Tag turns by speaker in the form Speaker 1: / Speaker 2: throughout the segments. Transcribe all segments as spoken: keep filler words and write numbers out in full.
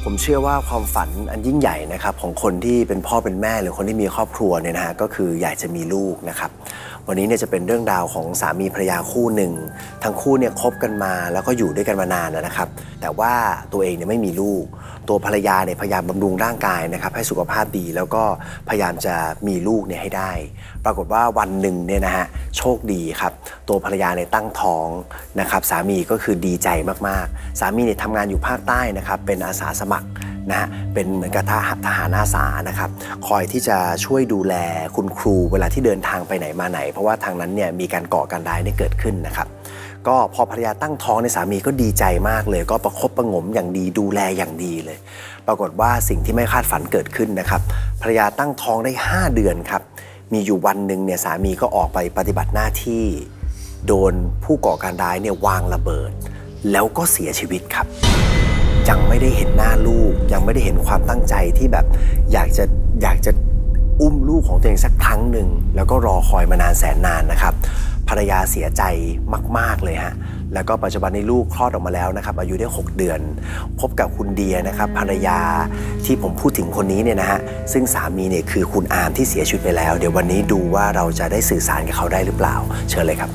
Speaker 1: ผมเชื่อว่าความฝันอันยิ่งใหญ่นะครับของคนที่เป็นพ่อเป็นแม่หรือคนที่มีครอบครัวเนี่ยนะฮะก็คืออยากจะมีลูกนะครับวันนี้เนี่ยจะเป็นเรื่องราวของสามีภรรยาคู่หนึ่งทั้งคู่เนี่ยคบกันมาแล้วก็อยู่ด้วยกันมานานนะครับแต่ว่าตัวเองเนี่ยไม่มีลูกตัวภรรยาเนี่ยพยายามบำรุงร่างกายนะครับให้สุขภาพดีแล้วก็พยายามจะมีลูกเนี่ยให้ได้ปรากฏว่าวันหนึ่งเนี่ยนะฮะโชคดีครับตัวภรรยาเนี่ยตั้งท้องนะครับสามีก็คือดีใจมากๆสามีเนี่ยทำงานอยู่ภาคใต้นะครับเป็นอาสาสมัครนะฮะเป็นเหมือนกับทหารอาสานะครับคอยที่จะช่วยดูแลคุณครูเวลาที่เดินทางไปไหนมาไหนเพราะว่าทางนั้นเนี่ยมีการก่อการร้ายเนี่ยเกิดขึ้นนะครับก็พอภรรยาตั้งท้องในสามีก็ดีใจมากเลยก็ประคบประงมอย่างดีดูแลอย่างดีเลยปรากฏว่าสิ่งที่ไม่คาดฝันเกิดขึ้นนะครับภรรยาตั้งท้องได้ห้าเดือนครับมีอยู่วันหนึ่งเนี่ยสามีก็ออกไปปฏิบัติหน้าที่โดนผู้ก่อการร้ายเนี่ยวางระเบิดแล้วก็เสียชีวิตครับยังไม่ได้เห็นหน้าลูกยังไม่ได้เห็นความตั้งใจที่แบบอยากจะอยากจะอุ้มลูกของตัวเองสักครั้งหนึ่งแล้วก็รอคอยมานานแสนนานนะครับภรรยาเสียใจมากๆเลยฮะแล้วก็ปัจจุบันในลูกคลอดออกมาแล้วนะครับอายุได้หกเดือนพบกับคุณเดียนะครับภรรยาที่ผมพูดถึงคนนี้เนี่ยนะฮะซึ่งสามีเนี่ยคือคุณอาร์มที่เสียชีวิตไปแล้วเดี๋ยววันนี้ดูว่าเราจะได้สื่อสารกับเขาได้หรือเปล่าเชิญเลยครับ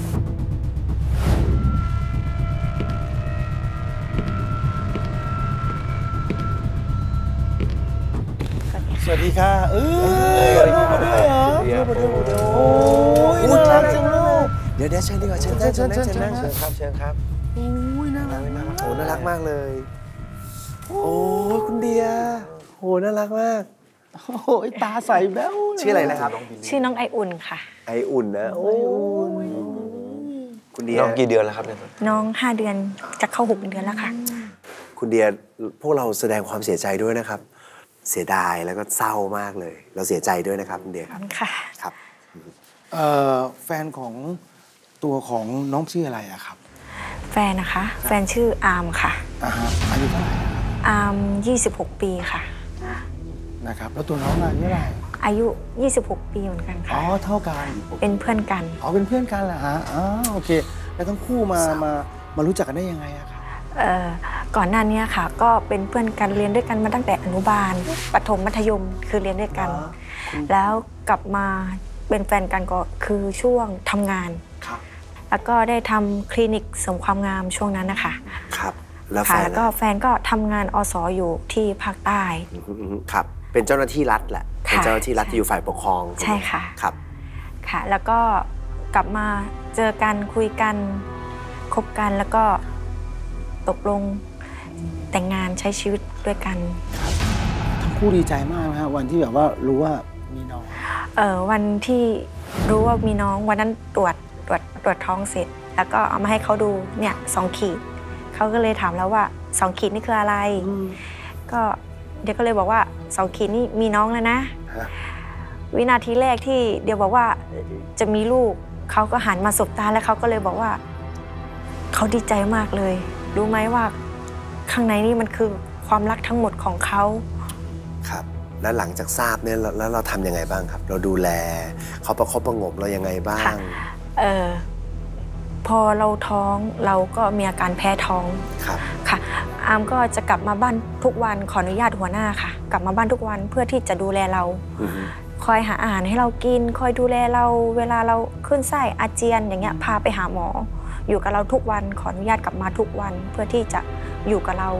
Speaker 2: สวัสดีค่ะเออลูกมาด้วยเหรอลูกมาด้วยโอ้ยน่ารักจังลูก
Speaker 1: เดี๋ยวเดี๋ยวเชิญดีกว่าเชิญเชิญเชิญเชิญเชิญ
Speaker 2: ครับเชิญครับโอ้ยน่ารักน่ารัก
Speaker 1: โอ้น่ารักมากเลยโอ้คุณเดียโอ้น่ารักมาก
Speaker 2: โอ้ยตาใสแบ๊ว
Speaker 1: ชื่ออะไรนะครับ
Speaker 3: ชื่อน้องไออุ่นค่ะ
Speaker 1: ไออุ่นนะโอ้ยคุณเดีย
Speaker 2: น้องกี่เดือนแล้วครับเนี่ย
Speaker 3: น้องห้าเดือนจะเข้าหกเดือนแล้วค่ะ
Speaker 1: คุณเดียพวกเราแสดงความเสียใจด้วยนะครับเสียดายแล้วก็เศร้ามากเลยเราเสียใจด้วยนะครับคุณเดียครับ
Speaker 3: ค่ะ
Speaker 1: ครับ
Speaker 2: แฟนของตัวของน้องชื่ออะไรอะครับ
Speaker 3: แฟนนะคะแฟนชื่ออาร์มค่ะ
Speaker 2: อ่าฮะอายุเท่าไหร่
Speaker 3: อาร์มยี่สิบหกปีค่ะ
Speaker 2: นะครับแล้วตัวน้องอายุเท่าไหร่
Speaker 3: อายุยี่สิบหกปีเหมือนกันค่ะ
Speaker 2: อ๋อเท่ากัน
Speaker 3: เป็นเพื่อนกัน
Speaker 2: อ๋อเป็นเพื่อนกันเหรอฮะอ๋อโอเคแล้วทั้งคู่มามามารู้จักกันได้ยังไงอะครับ
Speaker 3: เอ่อก่อนหน้านี้ค่ะก็เป็นเพื่อนกันเรียนด้วยกันมาตั้งแต่อนุบาลประถมมัธยมคือเรียนด้วยกันแล้วกลับมาเป็นแฟนกันก็คือช่วงทำงานแล้วก็ได้ทำคลินิกเสริมความงามช่วงนั้นนะคะ
Speaker 1: ครับแล้วแฟน
Speaker 3: ก็แฟนก็ทำงานอสอยู่ที่ภาคใต้
Speaker 1: ครับเป็นเจ้าหน้าที่รัฐแหละเป็นเจ้าหน้าที่รัฐที่อยู่ฝ่ายปกครอง
Speaker 3: ใช่ค่ะ
Speaker 1: ครับ
Speaker 3: ค่ะแล้วก็กลับมาเจอกันคุยกันคบกันแล้วก็ตกลงแต่งงานใช้ชีวิตด้วยกัน
Speaker 2: ทั้งคู่ดีใจมากนะฮะวันที่แบบว่ารู้ว่ามีน้อง
Speaker 3: เออวันที่รู้ว่ามีน้องวันนั้นตรวจตรวจตรวจท้องเสร็จแล้วก็เอามาให้เขาดูเนี่ยสองขีดเขาก็เลยถามแล้วว่าสองขีดนี่คืออะไรก็เดี๋ยวก็เลยบอกว่าสองขีดนี่มีน้องแล้วนะวินาทีแรกที่เดี๋ยวบอกว่าจะมีลูกเขาก็หันมาสบตาแล้วเขาก็เลยบอกว่าเขาดีใจมากเลยรู้ไหมว่าข้างในนี่มันคือความรักทั้งหมดของเขา
Speaker 1: ครับแล้วหลังจากทราบเนี่ยแล้วเราทำยังไงบ้างครับเราดูแลเขาประคบประงมเรายังไงบ้าง
Speaker 3: เออพอเราท้องเราก็มีอาการแพ้ท้อง
Speaker 1: ครับ
Speaker 3: ค่ะอาร์มก็จะกลับมาบ้านทุกวันขออนุญาตหัวหน้าค่ะกลับมาบ้านทุกวันเพื่อที่จะดูแลเราคอยหาอาหารให้เรากินคอยดูแลเราเวลาเราขึ้นไส้อาเจียนอย่างเงี้ยพาไปหาหมออยู่กับเราทุกวันขออนุญาตกลับมาทุกวันเพื่อที่จะอยู่กับเรา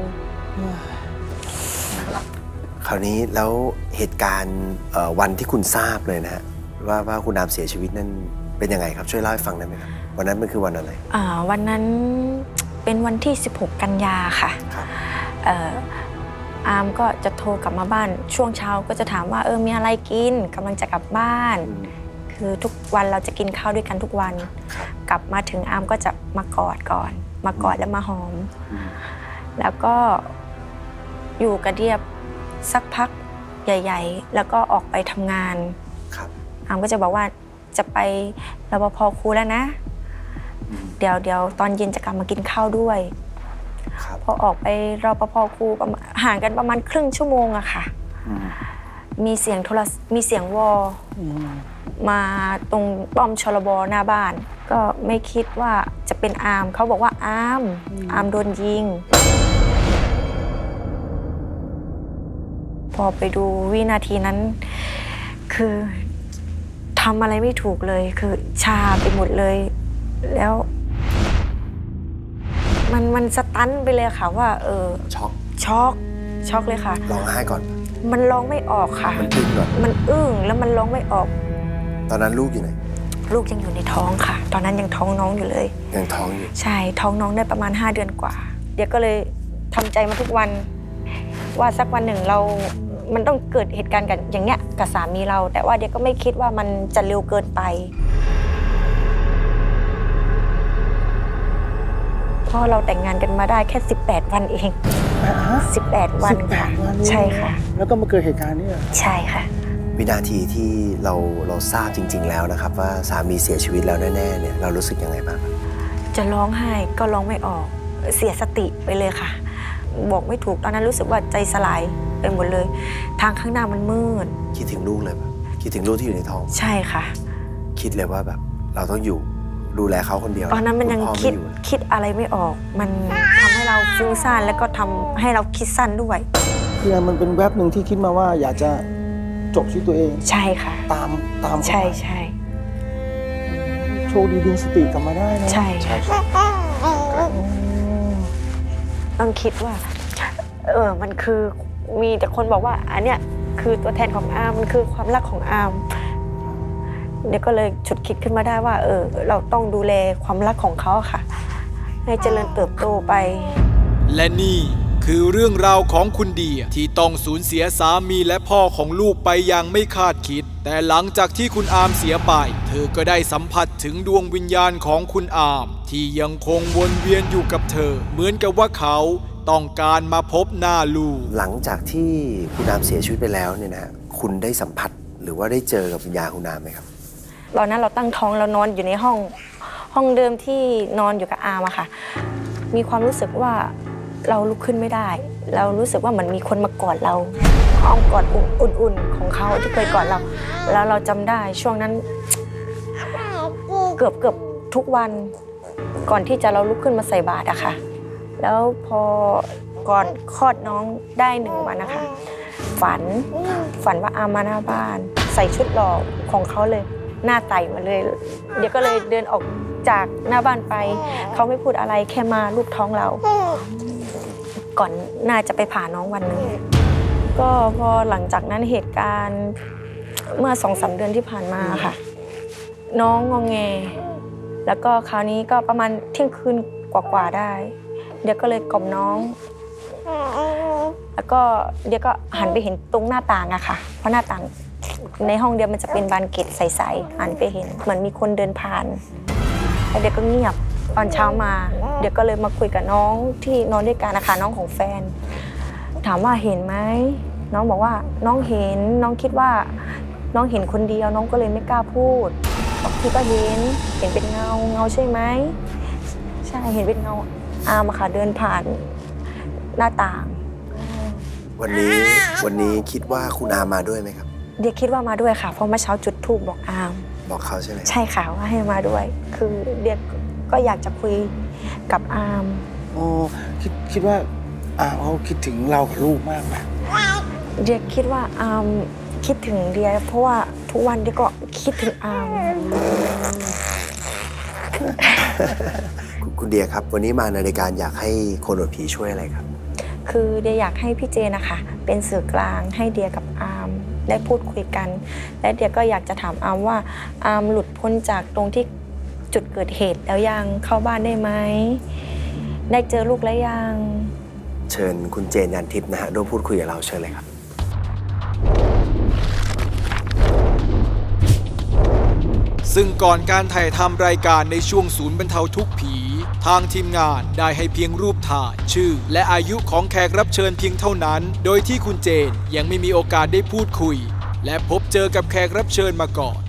Speaker 1: คราวนี้แล้วเหตุการณ์วันที่คุณทราบเลยนะฮะว่าว่าคุณอาร์มเสียชีวิตนั่นเป็นยังไงครับช่วยเล่าให้ฟังได้ไหมครับวันนั้นมันคือวันอะไร
Speaker 3: อ่าวันนั้นเป็นวันที่สิบหกกันยาค่ะเอ่ออาร์มก็จะโทรกลับมาบ้านช่วงเช้าก็จะถามว่าเออมีอะไรกินกำลังจะกลับบ้านคือทุกวันเราจะกินข้าวด้วยกันทุกวันกลับมาถึงอาร์มก็จะมากอดก่อนมากอดแล้วมาหอมแล้วก็อยู่กับเดียบสักพักใหญ่ๆแล้วก็ออกไปทำงานอาร์มก็จะบอกว่าจะไปรปภ.ครูแล้วนะเดี๋ยวเดี๋ยวตอนเย็นจะกลับมากินข้าวด้วยพอออกไปรปภ.ครูห่างกันประมาณครึ่งชั่วโมงอะค่ะมีเสียงโทรมีเสียงวอมาตรงป้อมชลบหน้าบ้านก็ไม่คิดว่าจะเป็นอาร์มเขาบอกว่าอาร์มอาร์มโดนยิงพอไปดูวินาทีนั้นคือทำอะไรไม่ถูกเลยคือชาไปหมดเลยแล้วมันมันสตันไปเลยค่ะว่าเออ
Speaker 1: ช็อก
Speaker 3: ช็อกช็อกเลยค่ะ
Speaker 1: ร้องไห้ก่อน
Speaker 3: มันร้องไม่ออกค่ะ
Speaker 1: มันอึ้งก่อน
Speaker 3: มันอึ้งแล้วมันร้องไม่ออก
Speaker 1: ตอนนั้นลูกอยู่ไหน
Speaker 3: ลูกยังอยู่ในท้องค่ะตอนนั้นยังท้องน้องอยู่เลย
Speaker 1: ยังท้องอยู่
Speaker 3: ใช่ท้องน้องได้ประมาณห้าเดือนกว่าเดี๋ยวก็เลยทำใจมาทุกวันว่าสักวันหนึ่งเรามันต้องเกิดเหตุการณ์กันอย่างเงี้ยกับสามีเราแต่ว่าเดี๋ยวก็ไม่คิดว่ามันจะเร็วเกินไปเพราะเราแต่งงานกันมาได้แค่สิบแปดวันเองสิบแปดวันค่ะใช่ค่ะ
Speaker 2: แล้วก็มาเกิดเหตุการณ์นี้
Speaker 3: ใช่ค่ะ
Speaker 1: วินาทีที่เราเราทราบจริงๆแล้วนะครับว่าสามีเสียชีวิตแล้วแน่ๆเนี่ยเรารู้สึกยังไงบ้าง
Speaker 3: จะร้องไห้ก็ร้องไม่ออกเสียสติไปเลยค่ะบอกไม่ถูกตอนนั้นรู้สึกว่าใจสลายไปหมดเลยทางข้างหน้ามันมืด
Speaker 1: คิดถึงลูกเลยปะคิดถึงลูกที่อยู่ในท้อง
Speaker 3: ใช่ค่ะ
Speaker 1: คิดเลยว่าแบบเราต้องอยู่ดูแลเขาคนเดียว
Speaker 3: ตอนนั้นมันยังคิดคิดอะไรไม่ออกมันทำให้เราฟุ้งซ่านแล้วก็ทำให้เราคิดสั้นด้วย
Speaker 2: คือมันเป็นแวบหนึ่งที่คิดมาว่าอยากจะจบชีวิตตัวเอง
Speaker 3: ใช่ค่ะ
Speaker 2: ตามตาม
Speaker 3: ใช่ใช่
Speaker 2: โชคดีดึงสติกลับมาได้นะ
Speaker 3: ใช่ใช่ต้องคิดว่าเออมันคือมีแต่คนบอกว่าอันเนี้ยคือตัวแทนของอาร์มมันคือความรักของอาร์มเดี๋ยวก็เลยฉุดคิดขึ้นมาได้ว่าเออเราต้องดูแลความรักของเขาค่ะให้เจริญเติบโตไป
Speaker 4: และนี่คือเรื่องราวของคุณเดียที่ต้องสูญเสียสามีและพ่อของลูกไปอย่างไม่คาดคิดแต่หลังจากที่คุณอาร์มเสียไปเธอก็ได้สัมผัสถึงดวงวิญญาณของคุณอาร์มที่ยังคงวนเวียนอยู่กับเธอเหมือนกับว่าเขาต้องการมาพบหน้าลูก
Speaker 1: หลังจากที่คุณอาร์มเสียชีวิตไปแล้วเนี่ยนะคุณได้สัมผัสหรือว่าได้เจอกับวิญญาณคุณอาร์มไหมครับ
Speaker 3: ตอนนั้นเราตั้งท้องเรานอนอยู่ในห้องห้องเดิมที่นอนอยู่กับอาร์มอะค่ะมีความรู้สึกว่าเราลุกขึ้นไม่ได้เรารู้สึกว่าเหมือนมีคนมากอดเราอ้อมกอดอุ่นๆของเขาที่เคยกอดเราแล้วเราจำได้ช่วงนั้นเกือบเกือบทุกวันก่อนที่จะเราลุกขึ้นมาใส่บาตรอะค่ะแล้วพอก่อนคลอดน้องได้หนึ่งวันนะคะฝันฝันว่าอาร์มมาหน้าบ้านใส่ชุดหล่อของเขาเลยหน้าไต่มาเลยเดี๋ยวก็เลยเดินออกจากหน้าบ้านไปเขาไม่พูดอะไรแค่มาลูบท้องเราก่อนน่าจะไปผ่าน้องวันหนึ่งก็พอหลังจากนั้นเหตุการณ์เมื่อสองสามเดือนที่ผ่านมาค่ะน้องงอแงแล้วก็คราวนี้ก็ประมาณเที่ยงคืนกว่าๆได้เดี๋ยวก็เลยกล่อมน้องแล้วก็เดี๋ยวก็หันไปเห็นตรงหน้าต่างอะค่ะเพราะหน้าต่างในห้องเดียวมันจะเป็นบานเกล็ดใสๆหันไปเห็นเหมือนมีคนเดินผ่านแล้วเดี๋ยวก็เงียบตอนเช้ามาเดี๋ยวก็เลยมาคุยกับน้องที่นอนด้วยกันนะคะน้องของแฟนถามว่าเห็นไหมน้องบอกว่าน้องเห็นน้องคิดว่าน้องเห็นคนเดียวน้องก็เลยไม่กล้าพูดบอกพี่ก็เห็นเห็นเป็นเงาเงาใช่ไหมใช่เห็นเป็นเงาอาร์มค่ะเดินผ่านหน้าต่าง
Speaker 1: วันนี้วันนี้คิดว่าคุณอาร์มมาด้วยไหมครับ
Speaker 3: เดี๋ยวคิดว่ามาด้วยค่ะเพราะเมื่อเช้าจุดธูปบอกอาร์ม
Speaker 1: บอกเขาใช่ไหม
Speaker 3: ใช่ค่ะว่าให้มาด้วยคือเดี๋ยวก็อยากจะคุยกับอาร์ม
Speaker 2: โอ้คิดคิดว่าอาร์มเขาคิดถึงเรากับลูกมากไหม
Speaker 3: เดียคิดว่าอาร์มคิดถึงเดียเพราะว่าทุกวันเดียก็คิดถึงอาร์ม
Speaker 1: คุณเดียครับวันนี้มาในรายการอยากให้คนอวดผีช่วยอะไรครับ
Speaker 3: คือเดียอยากให้พี่เจนะคะเป็นสื่อกลางให้เดียกับอาร์มได้พูดคุยกันและเดียก็อยากจะถามอาร์มว่าอาร์มหลุดพ้นจากตรงที่จุดเกิดเหตุแล้วยังเข้าบ้านได้ไหมได้เจอลูกแล้วยัง
Speaker 1: เชิญคุณเจนยันทิพย์นะฮะร่วมพูดคุยกับเราเชิญเลยครับ
Speaker 4: ซึ่งก่อนการถ่ายทำรายการในช่วงศูนย์บรรเทาทุกข์ผีทางทีมงานได้ให้เพียงรูปถ่ายชื่อและอายุของแขกรับเชิญเพียงเท่านั้นโดยที่คุณเจนยังไม่มีโอกาสได้พูดคุยและพบเจอกับแขกรับเชิญมาก่อน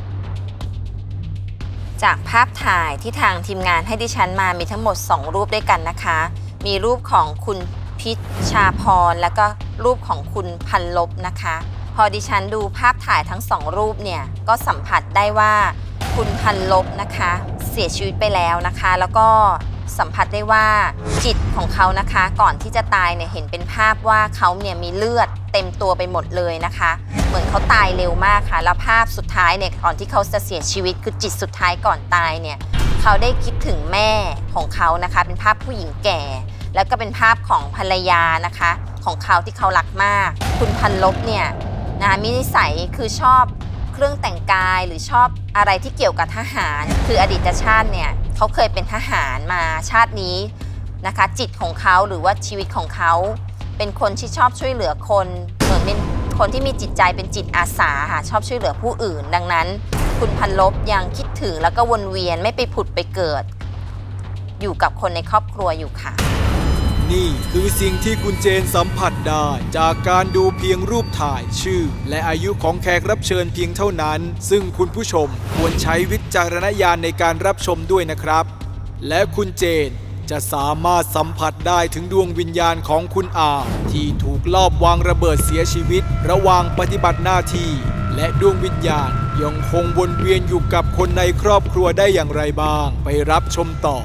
Speaker 5: จากภาพถ่ายที่ทางทีมงานให้ดิฉันมามีทั้งหมดสองรูปด้วยกันนะคะมีรูปของคุณพิชชาพรและก็รูปของคุณพันลบนะคะพอดิฉันดูภาพถ่ายทั้งสองรูปเนี่ยก็สัมผัสได้ว่าคุณพันลบนะคะเสียชีวิตไปแล้วนะคะแล้วก็สัมผัสได้ว่าจิตของเขานะคะก่อนที่จะตายเนี่ยเห็นเป็นภาพว่าเขาเนี่ยมีเลือดเต็มตัวไปหมดเลยนะคะเหมือนเขาตายเร็วมากค่ะแล้วภาพสุดท้ายเนี่ยก่อนที่เขาจะเสียชีวิตคือจิตสุดท้ายก่อนตายเนี่ยเขาได้คิดถึงแม่ของเขานะคะเป็นภาพผู้หญิงแก่แล้วก็เป็นภาพของภรรยานะคะของเขาที่เขารักมากคุณพันลบเนี่ยนะมีนิสัยคือชอบเครื่องแต่งกายหรือชอบอะไรที่เกี่ยวกับทหารคืออดีตชาติเนี่ยเขาเคยเป็นทหารมาชาตินี้นะคะจิตของเขาหรือว่าชีวิตของเขาเป็นคนที่ชอบช่วยเหลือคนเหมือนเป็นคนที่มีจิตใจเป็นจิตอาสาค่ะชอบช่วยเหลือผู้อื่นดังนั้นคุณพันลบยังคิดถึงแล้วก็วนเวียนไม่ไปผุดไปเกิดอยู่กับคนในครอบครัวอยู่ค่ะ
Speaker 4: นี่คือสิ่งที่คุณเจนสัมผัสได้จากการดูเพียงรูปถ่ายชื่อและอายุของแขกรับเชิญเพียงเท่านั้นซึ่งคุณผู้ชมควรใช้วิจารณญาณในการรับชมด้วยนะครับและคุณเจนจะสามารถสัมผัสได้ถึงดวงวิญญาณของคุณอาที่ถูกลอบวางระเบิดเสียชีวิตระหว่างปฏิบัติหน้าที่และดวงวิญญาณยังคงวนเวียนอยู่กับคนในครอบครัวได้อย่างไรบ้างไปรับชมต่อ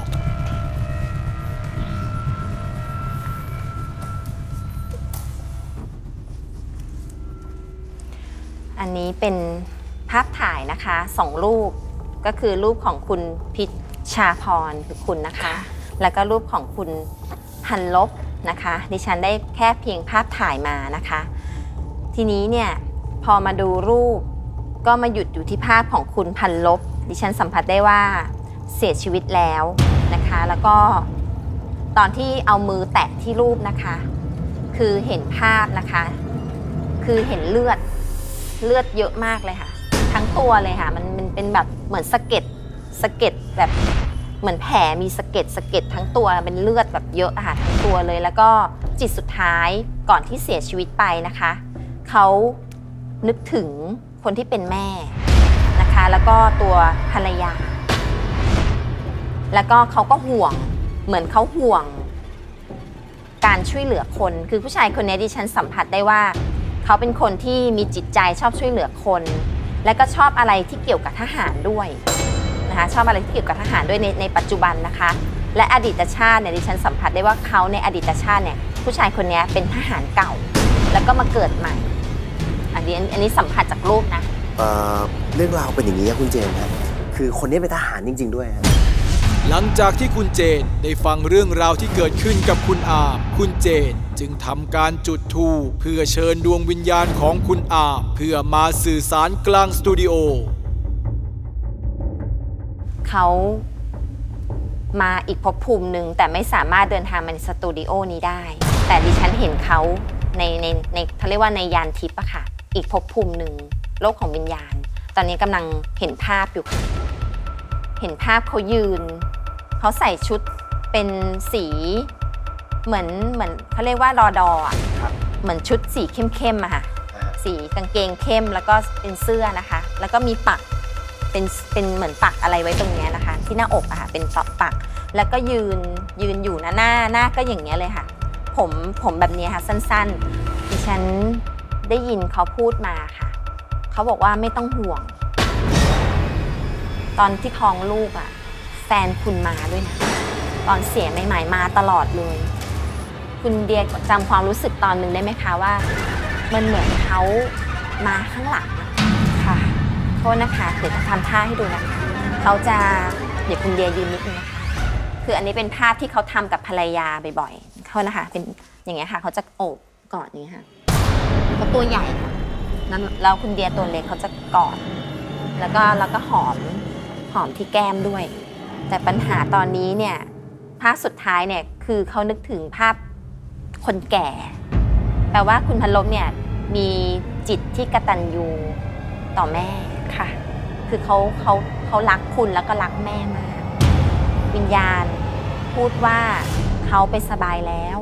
Speaker 5: อันนี้เป็นภาพถ่ายนะคะสองรูปก็คือรูปของคุณพิชชาพรคือคุณนะคะแล้วก็รูปของคุณพันลบนะคะดิฉันได้แค่เพียงภาพถ่ายมานะคะทีนี้เนี่ยพอมาดูรูปก็มาหยุดอยู่ที่ภาพของคุณพันลบดิฉันสัมผัสได้ว่าเสียชีวิตแล้วนะคะแล้วก็ตอนที่เอามือแตะที่รูปนะคะคือเห็นภาพนะคะคือเห็นเลือดเลือดเยอะมากเลยค่ะทั้งตัวเลยค่ะมันมันเป็นแบบเหมือนสะเก็ดสะเก็ดแบบเหมือนแผลมีสะเก็ดสะเก็ดทั้งตัวเป็นเลือดแบบเยอะค่ะทั้งตัวเลยแล้วก็จิตสุดท้ายก่อนที่เสียชีวิตไปนะคะเขานึกถึงคนที่เป็นแม่นะคะแล้วก็ตัวภรรยาแล้วก็เขาก็ห่วงเหมือนเขาห่วงการช่วยเหลือคนคือผู้ชายคนนี้ดิฉันสัมผัสได้ว่าเขาเป็นคนที่มีจิตใจชอบช่วยเหลือคนและก็ชอบอะไรที่เกี่ยวกับทหารด้วยนะคะชอบอะไรที่เกี่ยวกับทหารด้วยในในปัจจุบันนะคะและอดีตชาติเนี่ยดิฉันสัมผัสได้ว่าเขาในอดีตชาติเนี่ยผู้ชายคนนี้เป็นทหารเก่าแล้วก็มาเกิดใหม่อันนี้อันนี้สัมผัสจากรูปนะ
Speaker 1: เอ่อเรื่องราวเป็นอย่างนี้ครับคุณเจนครับคือคนนี้เป็นทหารจริงๆด้วยครับ
Speaker 4: หลังจากที่คุณเจนได้ฟังเรื่องราวที่เกิดขึ้นกับคุณอามคุณเจนจึงทำการจุดธูปเพื่อเชิญดวงวิญญาณของคุณอามเพื่อมาสื่อสารกลางสตูดิโอ
Speaker 5: เขามาอีกภพภูมิหนึ่งแต่ไม่สามารถเดินทางมาในสตูดิโอนี้ได้แต่ดิฉันเห็นเขาในในในเขาเรียกว่าในยานทิพย์อะค่ะอีกภพภูมิหนึ่งโลกของวิญญาณตอนนี้กำลังเห็นภาพอยู่ค่ะเห็นภาพเขายืนเขาใส่ชุดเป็นสีเหมือนเหมือนเขาเรียกว่ารอดออะเหมือนชุดสีเข้มๆอะค่ะสีกางเกงเข้มแล้วก็เป็นเสื้อนะคะแล้วก็มีปักเป็นเป็นเหมือนปักอะไรไว้ตรงนี้นะคะที่หน้าอกอะค่ะเป็นปักแล้วก็ยืนยืนอยู่หน้าหน้าหน้าก็อย่างเงี้ยเลยค่ะผมผมแบบนี้ค่ะสั้นๆดิฉันได้ยินเขาพูดมาค่ะเขาบอกว่าไม่ต้องห่วงตอนที่ท้องลูกอะแฟนคุณมาด้วยนะตอนเสียใหม่ๆมาตลอดเลยคุณเดียจำความรู้สึกตอนหนึ่งได้ไหมคะว่ามันเหมือนเขามาข้างหลังค่ะโทษนะคะเดี๋ยวจะทำท่าให้ดูนะคะเขาจะเดี๋ยวคุณเดียยืนนิดนึงนะคะคืออันนี้เป็นภาพที่เขาทำกับภรรยาบ่อยๆเขานะคะเป็นอย่างเงี้ยค่ะเขาจะโอบกอดนี้ค่ะเขาตัวใหญ่ค่ะแล้วคุณเดียตัวเล็กเขาจะกอดแล้วก็แล้วก็หอมหอมที่แก้มด้วยแต่ปัญหาตอนนี้เนี่ยภาพสุดท้ายเนี่ยคือเขานึกถึงภาพคนแก่แปลว่าคุณพันลบเนี่ยมีจิตที่กตัญญูต่อแม่ค่ะคือเขาเขาเขารักคุณแล้วก็รักแม่มากวิญญาณพูดว่าเขาไปสบายแล้ว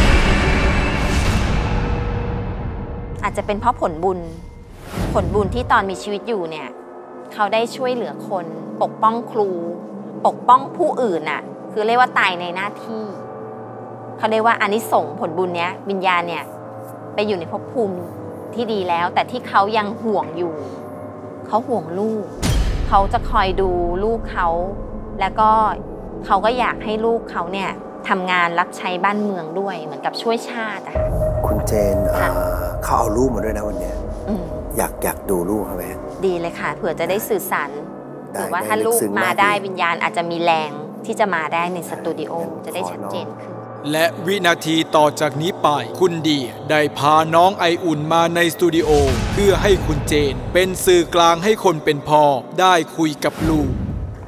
Speaker 5: อาจจะเป็นเพราะผลบุญผลบุญที่ตอนมีชีวิตอยู่เนี่ยเขาได้ช่วยเหลือคนปกป้องครูปกป้องผู้อื่นน่ะคือเรียกว่าตายในหน้าที่เขาเรียกว่าอานิสงส์ผลบุญเนี้ยวิญญาณเนี่ยไปอยู่ในภพภูมิที่ดีแล้วแต่ที่เขายังห่วงอยู่เขาห่วงลูกเขาจะคอยดูลูกเขาแล้วก็เขาก็อยากให้ลูกเขาเนี่ยทำงานรับใช้บ้านเมืองด้วยเหมือนกับช่วยชาติอะค่ะ
Speaker 1: คุณเจนเอ่อเขาเอาลูกมาด้วยนะวันเนี้ย
Speaker 5: อืม
Speaker 1: อยากอยากดูลูกเขาไหม
Speaker 5: ดีเลยค่ะเผื่อจะได้สื่อสาร
Speaker 1: ได้
Speaker 5: หรือว่า
Speaker 1: ได้
Speaker 5: ถ้าลูก
Speaker 1: ลึกซึ้ง
Speaker 5: มาม
Speaker 1: าก
Speaker 5: ได้
Speaker 1: ดี
Speaker 5: วิญญาณอาจจะมีแรงที่จะมาได้ในสตูดิโอจะได้ชัดเจนขึ้น
Speaker 4: และวินาทีต่อจากนี้ไปคุณเดียได้พาน้องไออุ่นมาในสตูดิโอเพื่อให้คุณเจนเป็นสื่อกลางให้คนเป็นพ่อได้คุยกับลูก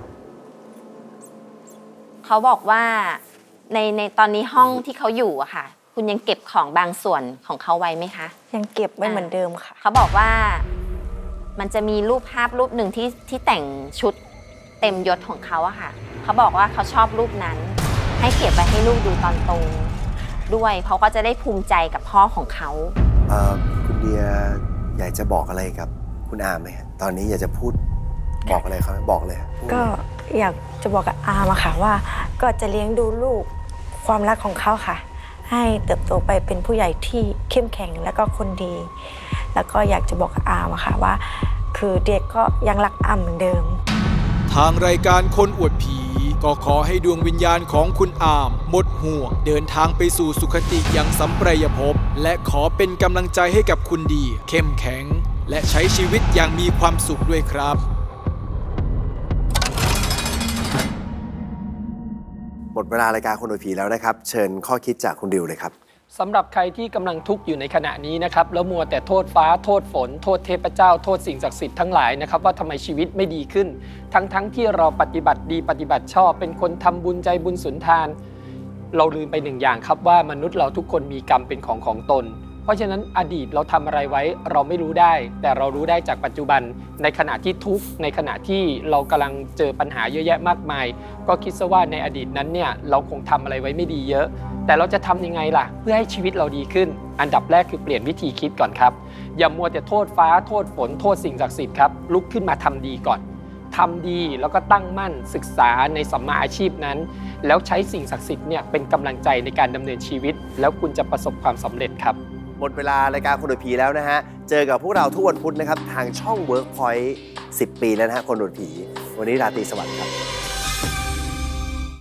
Speaker 5: เขาบอกว่าในในตอนนี้ห้องที่เขาอยู่อะค่ะ คุณยังเก็บของบางส่วนของเขาไว้ไหมคะ
Speaker 3: ยังเก็บไว้เหมือนเดิมค่ะ
Speaker 5: เขาบอกว่ามันจะมีรูปภาพรูปหนึ่งที่ที่แต่งชุดเต็มยศของเขาอะค่ะเขาบอกว่าเขาชอบรูปนั้นให้เก็บไว้ให้ลูกดูตอนโตด้วยเขาก็จะได้ภูมิใจกับพ่อของเขา
Speaker 1: เอ่อคุณเดียอยากจะบอกอะไรกับคุณอามไหมฮะตอนนี้อยากจะพูดบอกอะไรเขาไหมบอกเลยพูดเลย
Speaker 3: ก็อยากจะบอกกับอามอะค่ะว่าก็จะเลี้ยงดูลูกความรักของเขาค่ะ ให้เติบโตไปเป็นผู้ใหญ่ที่เข้มแข็งและก็คนดี แล้วก็อยากจะบอกกับอามอะค่ะว่า คือเด็กก็ยังรักอามเหมือนเดิม
Speaker 4: ทางรายการคนอวดผีก็ขอให้ดวงวิญญาณของคุณอามหมดห่วงเดินทางไปสู่สุคติอย่างสัมปรายภพและขอเป็นกำลังใจให้กับคุณดีเข้มแข็งและใช้ชีวิตอย่างมีความสุขด้วยครับ
Speaker 1: หมดเวลารายการคนอวดผีแล้วนะครับเชิญข้อคิดจากคุณดิวเลยครับ
Speaker 6: สำหรับใครที่กำลังทุกข์อยู่ในขณะนี้นะครับแล้วมัวแต่โทษฟ้าโทษฝนโทษเทพเจ้าโทษสิ่งศักดิ์สิทธิ์ทั้งหลายนะครับว่าทำไมชีวิตไม่ดีขึ้น ทั้งๆ ทที่เราปฏิบัติดีปฏิบัติชอบเป็นคนทำบุญใจบุญสุนทาน เราลืมไปหนึ่งอย่างครับว่ามนุษย์เราทุกคนมีกรรมเป็นของของตน เพราะฉะนั้นอดีตเราทำอะไรไว้เราไม่รู้ได้ แต่เรารู้ได้จากปัจจุบันในขณะที่ทุกข์ในขณะที่เรากำลังเจอปัญหาเยอะแยะมากมายก็คิดซะว่าในอดีตนั้นเนี่ยเราคงทำอะไรไว้ไม่ดีเยอะแต่เราจะทำยังไงล่ะเพื่อให้ชีวิตเราดีขึ้นอันดับแรกคือเปลี่ยนวิธีคิดก่อนครับอย่ามัวแต่โทษฟ้าโทษฝนโทษสิ่งศักดิ์สิทธิ์ครับลุกขึ้นมาทำดีก่อนทำดีแล้วก็ตั้งมั่นศึกษาในสัมมาอาชีพนั้นแล้วใช้สิ่งศักดิ์สิทธิ์เนี่ยเป็นกำลังใจในการดำเนินชีวิตแล้วคุณจะประสบความสำเร็จครับ
Speaker 1: หมดเวลารายการคนอวดผีแล้วนะฮะเจอกับพวกเราทุกวันพุธนะครับทางช่อง Workpoint สิบ ปีแล้วนะฮะคนอวดผีวันนี้ราตรีสวัสดิ์ครับ